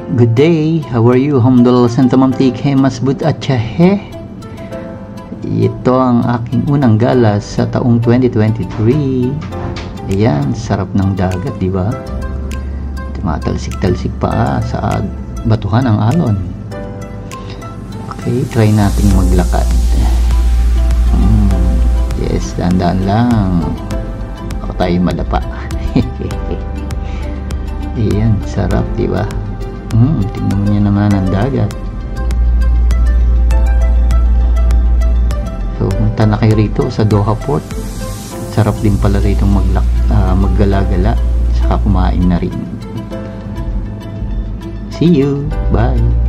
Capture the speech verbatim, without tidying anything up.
Good day, how are you? Hamdulillah sa tamamtik he masbut at he. Ito ang aking unang gala sa taong twenty twenty-three. Ayan, sarap ng dagat, di ba? Tumatalsik-talsik pa sa batuhan ng alon. Okay, try nating maglakad. Hmm, yes, dahan-dahan lang. Ako tayo madapa. Ayan, sarap, di ba? Hmm, tingnan mo niya naman ang dagat. So, punta na kayo rito sa Doha Port. Sarap din pala rito maglak, uh, maggala-gala. Saka kumain na rin. See you! Bye!